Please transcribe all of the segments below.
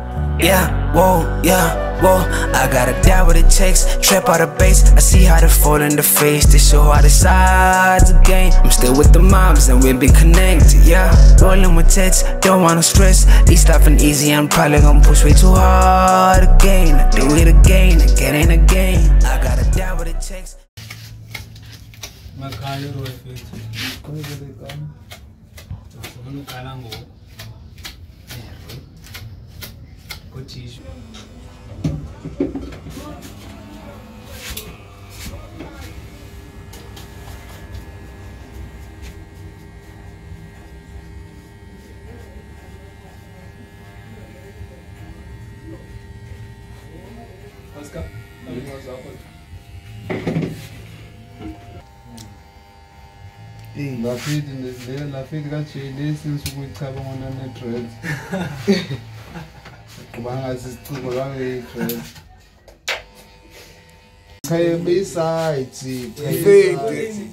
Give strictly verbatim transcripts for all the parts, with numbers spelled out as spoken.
Yeah, whoa, yeah, whoa. I gotta die what it takes. Trap out of base. I see how they fall in the face. They show how the sides of game. I'm still with the mobs and we be connected. Yeah, rolling with tets. Don't want no stress. These stuff ain't easy. I'm probably gonna push way too hard again. I do it again, again and again. I gotta die what it takes. Let's go. Lafite ndezile lafite kajele since ukuyichaba ngona ne dreads. Kuba ngasiciko lawe dreads. Khaye besides, khaye.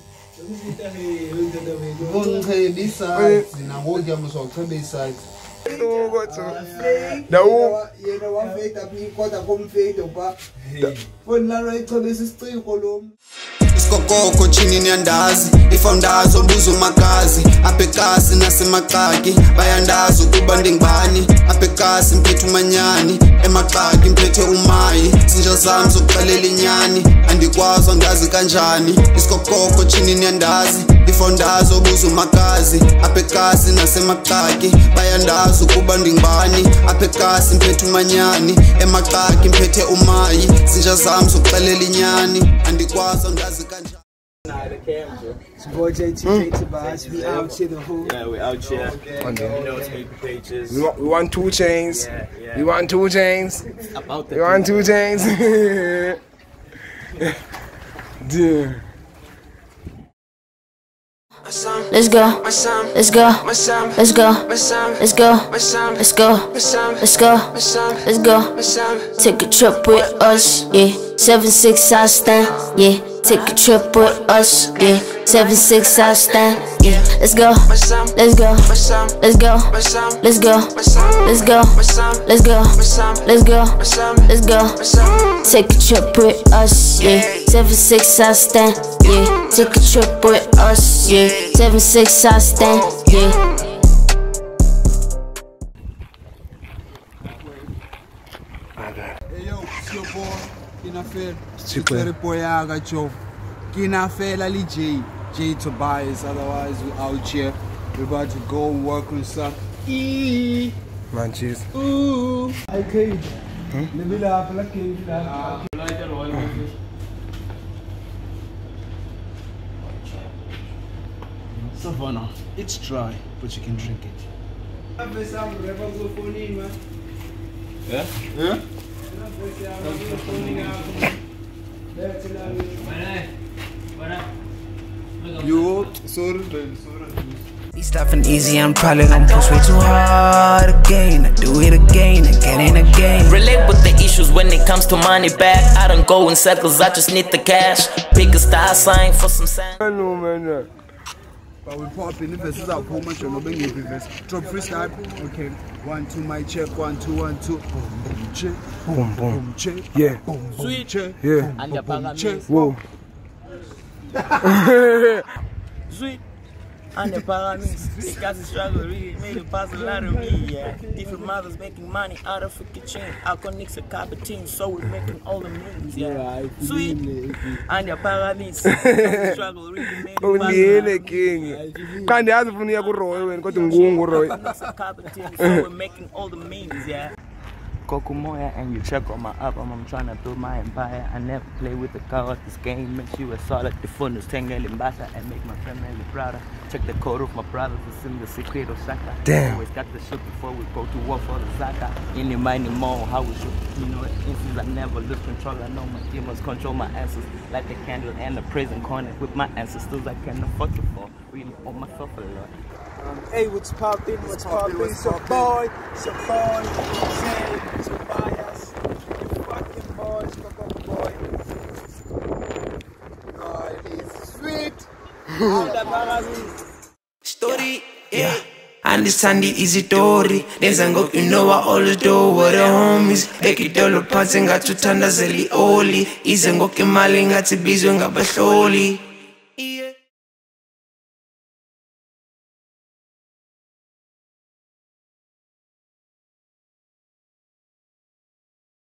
Bon khaye besides na ngoja mso besides. No gozo. Dawo Yena wafeta phikota komfeto ba. Wona right khobe sisiciko lo. Isikokoko chini niyandazi ifondazo buzo magazi apekasi nasemaqaki bayandazi ukuba ndingibani apekasi mphethe umanyani emaqaki mphethe umayi sinja zami zokuqalela inyani andikwazi angazi kanjani isikokoko chini niyandazi ifondazo buzo magazi apekasi nasemaqaki bayandazi ukuba ndingibani apekasi mphethe umanyani emaqaki mphethe umayi sinja zami zokuqalela inyani andikwazi angazi kanjani. Nah, the camera. It's boy J T J Tobias. We out here the whole. Yeah, we out here. Okay. You know it's E P Pages. We want, we want two chains. Yeah, yeah. We want two chains. About the We want two chains. Dude. Let's go, let's go, let's go, let's go, let's go, let's go, let's go, let's go. Take a trip with us, yeah. Seven six I stand, yeah. Take a trip with us, yeah. Seven six I stand, yeah. Let's go, let's go, let's go, let's go, let's go, let's go, let's go, let's go. Take a trip with us, yeah. Seven six I stand, yeah. Take a trip with us, yeah. Seven six I stand, yeah. Hey yo, it's your boy, Kinafel. Super boy, I got you. Kinafel Ali J, J Tobias. Otherwise, we out here. We're about to go and work on some. E. Man, cheese. Ooh. Okay. Hmm? Let me laugh. Let me laugh. Savannah, it's dry, but you can drink it. Yeah? Yeah? You sorry, sorry. These stuff ain't easy, I'm probably gonna push way too hard again. I do it again, again and again. Relate with the issues when it comes to money back. I don't go in circles, I just need the cash. Pick a star sign for some sign. I know, man. But we pop in the verses out how much you're not being able to drop freestyle. Okay, one, two, my check, one, two, one, two. Boom, boom, check. Boom, boom. Boom, check. Yeah. Boom, boom, check. Yeah. And the check. Whoa. Sweet. And the paramis, because the struggle really made it pass a lot of me, yeah. Different mothers making money out of a kitchen. Our connects a carpeting, so we're making all the means, yeah. Sweet. And the paramis, the struggle really made it pass a so we're making all the means, yeah. Kokumoya and you check on my album, I'm trying to build my empire. I never play with the cards, this game makes you a solid defender, tangle in Basa and make my family prouder. Check the code of my brothers, it's in the secret of Saka. Damn. Always got the shit before we go to war for the Zaka. Any money more, how we should, you know, instance I never lose control. I know my demons control my answers. Like the candle and the prison corner with my ancestors I can't afford to fall. Really on myself a lot. Um, hey, what's poppin'? What's poppin'? It's your boy, it's your boy, Zay, Tobias, you fucking boys, fucking boy. Oh, it is sweet. Story, yeah. And andisandi izitori Denza ngoku you know I always do what the homies Ekidolo phansi ngathi uthandazeli oli Ize ngoku imali ngathi bizwe ngabahloli